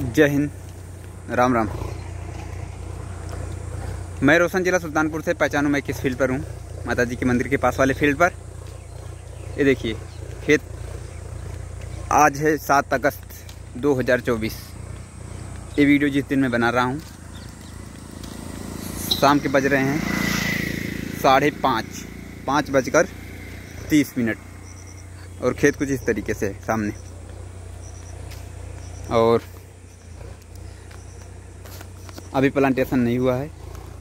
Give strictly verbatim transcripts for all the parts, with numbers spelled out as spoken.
जय हिंद, राम राम। मैं रोशन, जिला सुल्तानपुर से। पहचानूँ मैं किस फील्ड पर हूँ? माता जी के मंदिर के पास वाले फील्ड पर। ये देखिए खेत। आज है सात अगस्त दो हज़ार चौबीस। ये वीडियो जिस दिन मैं बना रहा हूँ, शाम के बज रहे हैं साढ़े पाँच पाँच बजकर तीस मिनट और खेत कुछ इस तरीके से है सामने। और अभी प्लांटेशन नहीं हुआ है।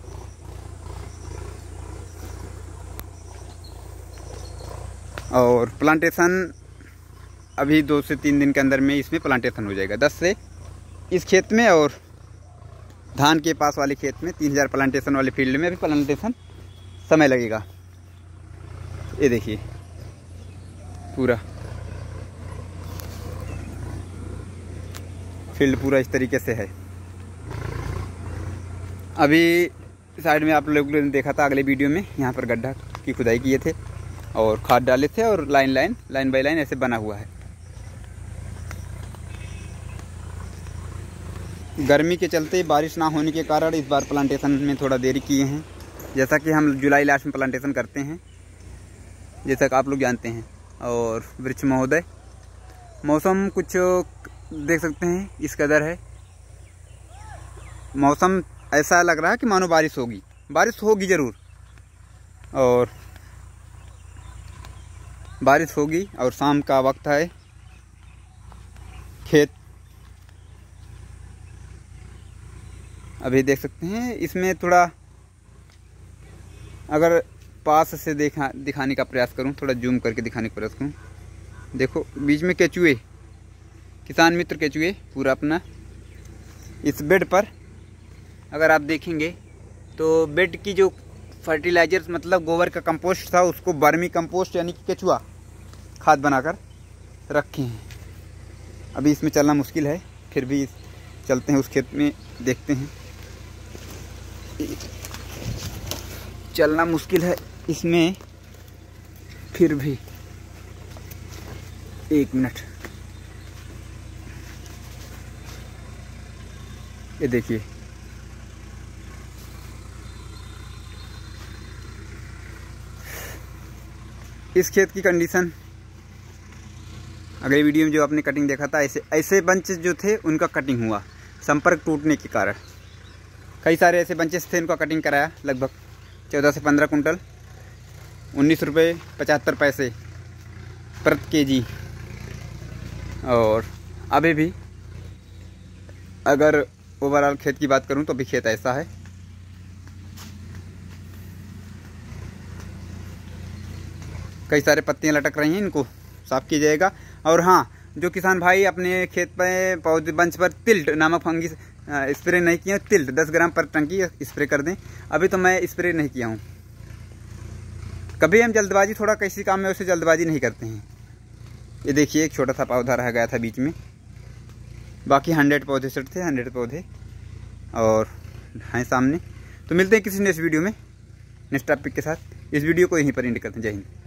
और प्लांटेशन अभी दो से तीन दिन के अंदर में इसमें प्लांटेशन हो जाएगा। दस से इस खेत में और धान के पास वाले खेत में तीन हज़ार प्लांटेशन वाले फील्ड में अभी प्लांटेशन समय लगेगा। ये देखिए पूरा फील्ड पूरा इस तरीके से है। अभी साइड में आप लोगों ने देखा था अगले वीडियो में, यहाँ पर गड्ढा की खुदाई किए थे और खाद डाले थे और line line line by line ऐसे बना हुआ है। गर्मी के चलते बारिश ना होने के कारण इस बार प्लांटेशन में थोड़ा देरी किए हैं। जैसा कि हम जुलाई लास्ट में प्लांटेशन करते हैं, जैसा कि आप लोग जानते हैं। और वृक्ष महोदय, मौसम कुछ देख सकते हैं इस कदर है। मौसम ऐसा लग रहा है कि मानो बारिश होगी। बारिश होगी ज़रूर, और बारिश होगी। और शाम का वक्त है। खेत अभी देख सकते हैं। इसमें थोड़ा अगर पास से देखा दिखाने का प्रयास करूं, थोड़ा जूम करके दिखाने का प्रयास करूं, देखो बीच में केचुए, किसान मित्र केचुए पूरा अपना इस बेड पर अगर आप देखेंगे तो बेड की जो फर्टिलाइजर मतलब गोबर का कंपोस्ट था, उसको वर्मी कंपोस्ट यानी कि केचुआ खाद बनाकर रखे हैं। अभी इसमें चलना मुश्किल है, फिर भी चलते हैं उस खेत में, देखते हैं। चलना मुश्किल है इसमें, फिर भी एक मिनट। ये देखिए इस खेत की कंडीशन। अगले वीडियो में जो आपने कटिंग देखा था, ऐसे ऐसे बंच जो थे उनका कटिंग हुआ संपर्क टूटने के कारण। कई सारे ऐसे बंचेस थे, उनका कटिंग कराया। लगभग चौदह से पंद्रह कुंटल, उन्नीस रुपये पचहत्तर पैसे प्रति केजी। और अभी भी अगर ओवरऑल खेत की बात करूं तो अभी खेत ऐसा है। कई सारे पत्तियां लटक रही हैं, इनको साफ किया जाएगा। और हाँ, जो किसान भाई अपने खेत पे पौधे बंच पर तिल्ट नामक फंगी स्प्रे नहीं किया, तिल्ट दस ग्राम पर टंकी स्प्रे कर दें। अभी तो मैं स्प्रे नहीं किया हूँ। कभी हम जल्दबाजी, थोड़ा किसी काम में वैसे जल्दबाजी नहीं करते हैं। ये देखिए एक छोटा सा पौधा रह गया था बीच में, बाकी हंड्रेड पौधे सेट थे, हंड्रेड पौधे और हैं सामने। तो मिलते हैं किसी नेक्स्ट वीडियो में नेक्स्ट टॉपिक के साथ। इस वीडियो को यहीं पर एंड करते हैं। जय हिंद।